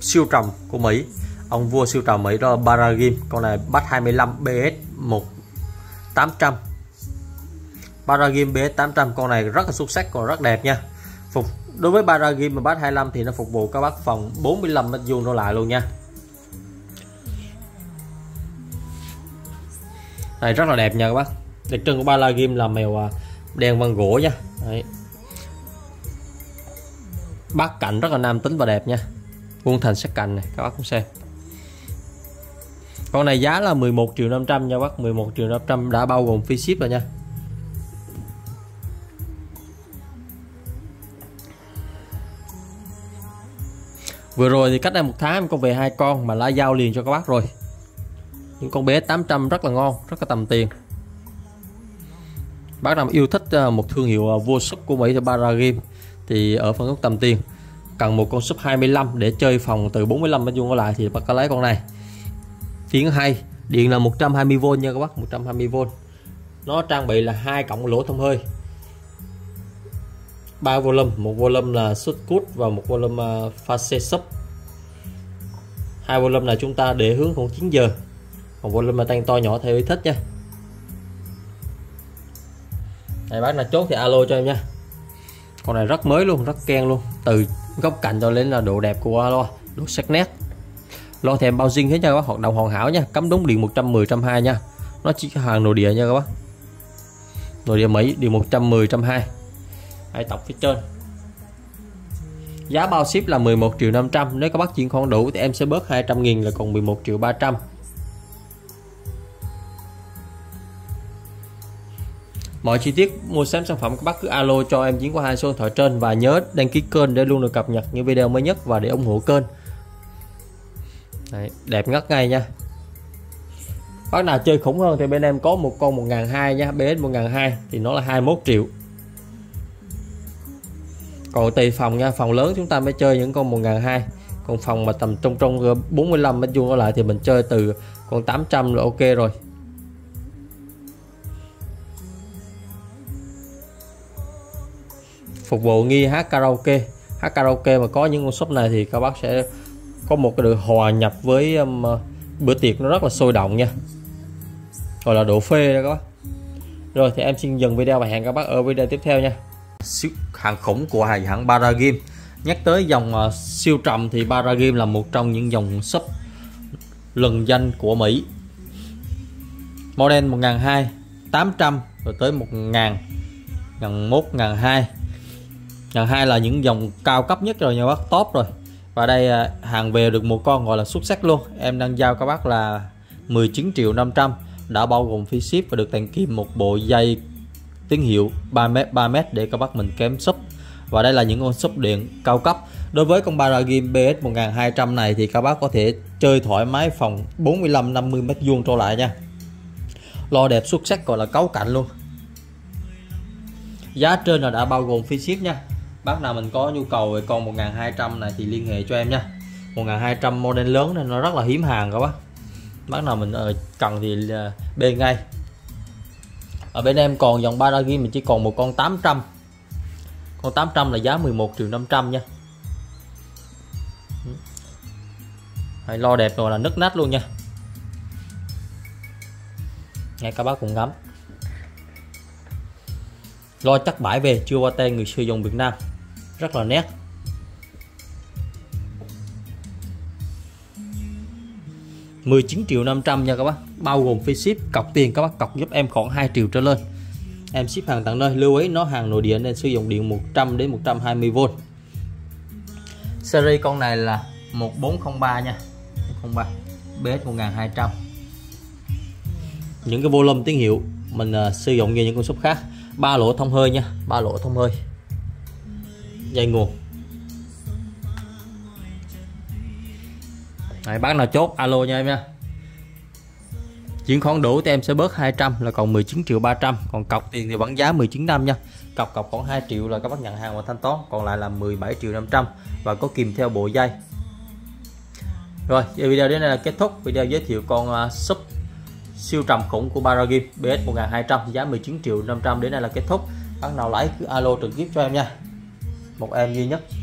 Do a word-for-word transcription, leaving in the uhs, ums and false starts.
siêu trầm của Mỹ, ông vua siêu trầm Mỹ đó là Baragim. Con này bắt hai mươi lăm B S một tám trăm. Baragim B S tám trăm, con này rất là xuất sắc, còn rất đẹp nha. Phục đối với Baragim mà bắt hai mươi lăm thì nó phục vụ các bác phòng bốn mươi lăm mét vuông đổ lại luôn nha. Này rất là đẹp nha các bác. Đặc trưng của Baragim là mèo đen vân gỗ nha. Đấy. Bát cạnh rất là nam tính và đẹp nha. Vuông thành sắc cạnh này, các bác cũng xem. Con này giá là mười một triệu năm trăm nha bác, mười một triệu năm trăm đã bao gồm phí ship rồi nha. Vừa rồi thì cách đây một tháng em có về hai con mà lá giao liền cho các bác rồi. Những con bé tám trăm rất là ngon, rất là tầm tiền. Bác nào yêu thích một thương hiệu vua súp của Mỹ thì Baragim thì ở phân khúc tầm tiền, cần một con súp hai mươi lăm để chơi phòng từ bốn mươi lăm mét vuông trở lại thì bác có lấy con này. Tiếng hay, điện là một trăm hai mươi vôn nha các bác, một trăm hai mươi vôn. Nó trang bị là hai cổng lỗ thông hơi, ba volume, một volume là xuất cút và một volume face sub. Hai volume là chúng ta để hướng khoảng chín giờ, còn volume là tăng to nhỏ theo ý thích nha. Này bác nào chốt thì alo cho em nha. Con này rất mới luôn, rất keng luôn, từ góc cạnh cho đến là độ đẹp của lo, độ sắc nét. Lo thèm bao zing hết nha các bác, hoạt động hoàn hảo nha, cắm đúng điện một trăm mười, một trăm hai nha. Nó chỉ hàng nội địa nha các bác. Nội địa Mỹ điện một trăm mười, một trăm hai. Hãy tập phía trên. Giá bao ship là mười một triệu năm trăm, nếu các bác chuyển khoản đủ thì em sẽ bớt hai trăm nghìn là còn mười một triệu ba trăm. Mọi chi tiết mua sắm sản phẩm các bác cứ alo cho em Chiến qua hai số điện thoại trên và nhớ đăng ký kênh để luôn được cập nhật những video mới nhất và để ủng hộ kênh. Đấy, đẹp ngất ngay nha. Bác nào chơi khủng hơn thì bên em có một con một nghìn hai trăm nha, B S một nghìn hai trăm thì nó là hai mươi mốt triệu. Còn tùy phòng nha, phòng lớn chúng ta mới chơi những con một nghìn hai trăm, còn phòng mà tầm trong trong bốn mươi lăm mét vuông trở lại thì mình chơi từ con tám trăm là ok rồi. Phục vụ nghi hát karaoke, hát karaoke mà có những con shop này thì các bác sẽ có một cái được hòa nhập với um, bữa tiệc nó rất là sôi động nha, gọi là độ phê đó các bác. Rồi thì em xin dừng video và hẹn các bác ở video tiếp theo nha. Hàng khủng của hãng Baragim. Nhắc tới dòng uh, siêu trầm thì Baragim là một trong những dòng sub lừng danh của Mỹ. Model một nghìn hai trăm, tám trăm rồi tới một nghìn, một nghìn một trăm, một nghìn hai trăm. một nghìn hai trăm là những dòng cao cấp nhất rồi nha bác, top rồi. Và đây hàng về được một con gọi là xuất sắc luôn. Em đang giao các bác là mười chín triệu năm trăm đã bao gồm phí ship và được tặng kèm một bộ dây tín hiệu ba mét ba mét để các bác mình kém sub. Và đây là những con sub điện cao cấp. Đối với con Baragim B S một nghìn hai trăm này thì các bác có thể chơi thoải mái phòng bốn mươi lăm năm mươi mét vuông trở lại nha. Lo đẹp xuất sắc, gọi là cấu cạnh luôn. Giá trên là đã bao gồm phí ship nha. Bác nào mình có nhu cầu về con một nghìn hai trăm này thì liên hệ cho em nha. Một nghìn hai trăm model lớn nên nó rất là hiếm hàng các bác. Bác nào mình cần thì bê ngay. Ở bên em còn dòng Baragim mình chỉ còn một con tám trăm. Con tám trăm là giá mười một triệu năm trăm nha. Hãy lo đẹp rồi là nứt nát luôn nha. Nghe các bác cùng ngắm. Lo chắc bãi về chưa qua tay người sử dụng Việt Nam, rất là nét. mười chín triệu năm trăm nha các bác, bao gồm phí ship. Cọc tiền các bác cọc giúp em khoảng hai triệu trở lên, em ship hàng tận nơi. Lưu ý nó hàng nội địa nên sử dụng điện một trăm đến một trăm hai mươi vôn. Series con này là một bốn không ba nha, không ba B S một nghìn hai trăm. Những cái volume tín hiệu mình uh, sử dụng như những con shop khác. Ba lỗ thông hơi nha, ba lỗ thông hơi, dây nguồn. Đấy, bác nào chốt alo nha em nha. Chuyển khoản đủ thì em sẽ bớt hai trăm là còn mười chín triệu ba trăm, còn cọc tiền thì vẫn giá mười chín năm nha. Cọc cọc khoảng hai triệu là các bác nhận hàng và thanh toán, còn lại là mười bảy triệu năm trăm và có kèm theo bộ dây. Rồi, video đến đây là kết thúc video giới thiệu con uh, sub siêu trầm khủng của Baragim B S một nghìn hai trăm giá mười chín triệu năm trăm. Đến đây là kết thúc. Bác nào lấy cứ alo trực tiếp cho em nha, một em duy nhất.